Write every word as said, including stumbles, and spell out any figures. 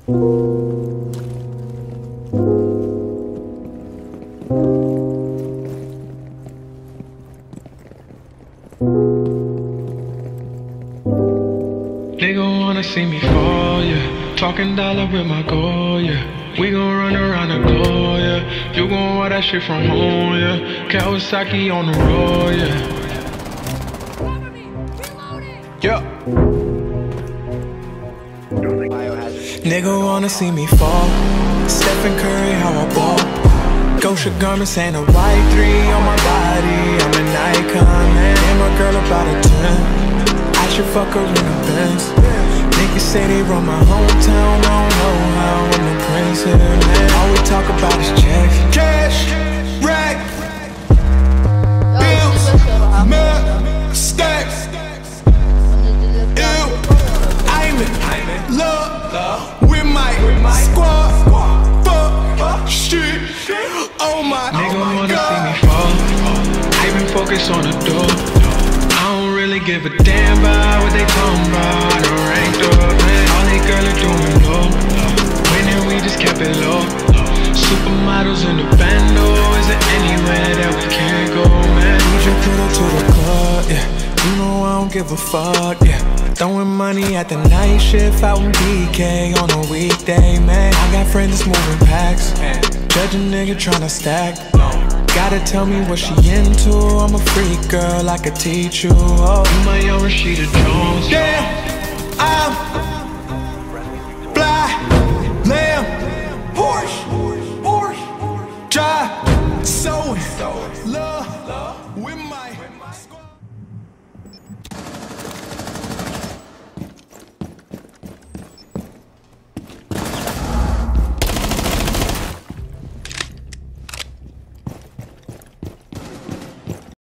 Nigga wanna see me fall, yeah. Talking dollar with my goal, yeah. We gon' run around the globe, yeah. You gon' want that shit from home, yeah. Kawasaki on the road, yeah. Yeah. Nigga wanna see me fall. Stephen Curry, how I ball. Gosha garments and a white three on my body. I'm an icon, man. And my girl about a ten. I should fuck her in the Benz. Niggas say they run my hometown. I don't know how I'm the prince here, man. All we talk about is checks. Cash, rack, bills, mad, stacks. Ew, I'm in love with my squad. Fuck, shit, oh my god. Nigga wanna see me fall. I been focused on the door. I don't really give a damn about what they talking about. I done ranked up, man. All they girls are doing low. Winning, we just kept it low. Supermodels in the bando. Is there anywhere that we can't go, man? We just put up to the club, yeah. You know I don't give a fuck, yeah. Throwing money at the night shift out in B K on a weekday, man. I got friends that's moving packs. Judge a nigga tryna stack. Gotta tell me what she into. I'm a freak girl, I could teach you. Oh, you my young Rashida Jones. Yeah, I'm fly, lamb, Porsche, Porsche, drive, so love with my